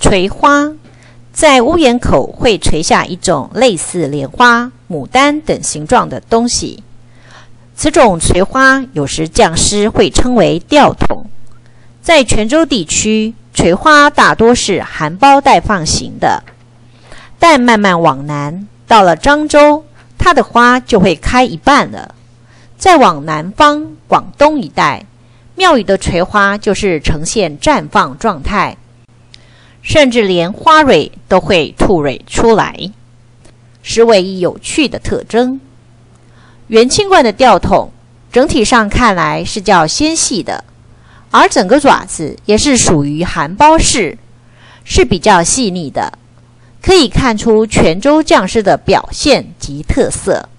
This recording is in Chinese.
垂花在屋檐口会垂下一种类似莲花、牡丹等形状的东西，此种垂花有时匠师会称为吊筒。在泉州地区，垂花大多是含苞待放型的，但慢慢往南，到了漳州，它的花就会开一半了。再往南方，广东一带，庙宇的垂花就是呈现绽放状态，甚至连花蕊都会吐蕊出来，是唯一有趣的特征。元清观的吊筒整体上看来是较纤细的，而整个爪子也是属于含苞式，是比较细腻的，可以看出泉州匠师的表现及特色。